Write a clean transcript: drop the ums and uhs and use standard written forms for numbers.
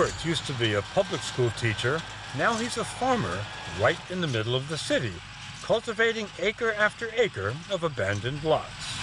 Stewart used to be a public school teacher. Now he's a farmer right in the middle of the city, cultivating acre after acre of abandoned lots.